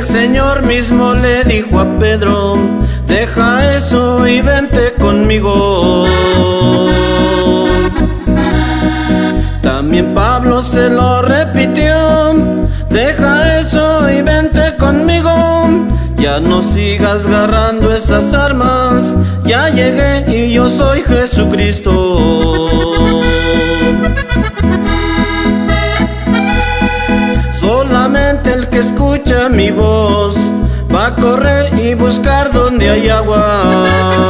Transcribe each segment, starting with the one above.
El Señor mismo le dijo a Pedro: deja eso y vente conmigo. También Pablo se lo repitió: deja eso y vente conmigo. Ya no sigas agarrando esas armas, ya llegué y yo soy Jesucristo. Solamente el que escucha mi voz va a correr y buscar donde hay agua,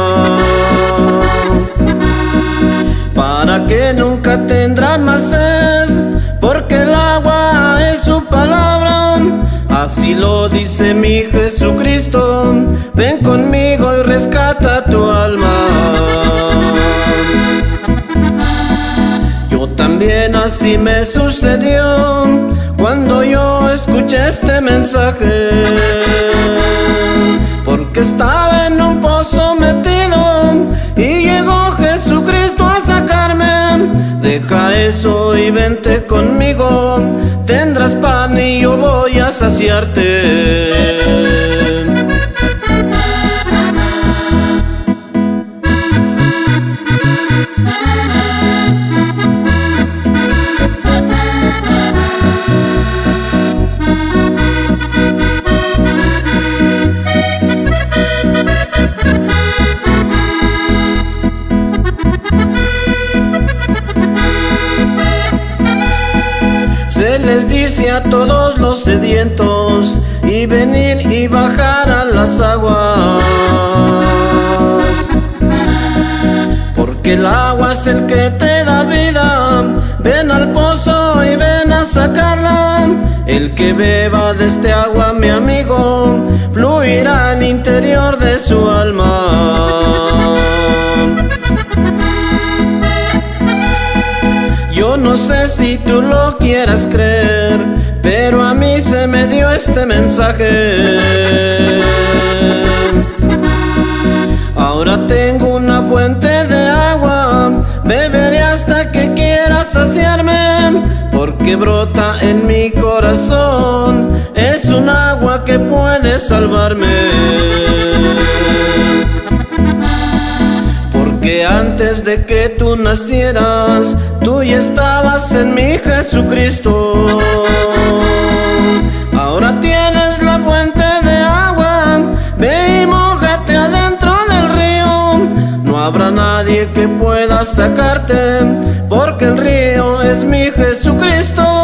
para que nunca tendrá más sed, porque el agua es su palabra. Así lo dice mi Jesucristo: ven conmigo y rescata tu alma. Yo también así me sucedió cuando yo escuché este mensaje, porque estaba en un pozo metido y llegó Jesucristo a sacarme. Deja eso y vente conmigo, tendrás pan y yo voy a saciarte. Se les dice a todos los sedientos y venir y bajar a las aguas, porque el agua es el que te da vida. Ven al pozo y ven a sacarla. El que beba de este agua, mi amigo, fluirá al interior de su alma. Yo no sé si tú lo quieras creer, pero a mí se me dio este mensaje. Ahora tengo una fuente de agua, beberé hasta que quiera saciarme, porque brota en mi corazón, es un agua que puede salvarme. Que antes de que tú nacieras, tú ya estabas en mi Jesucristo. Ahora tienes la fuente de agua, ve y mójate adentro del río. No habrá nadie que pueda sacarte, porque el río es mi Jesucristo.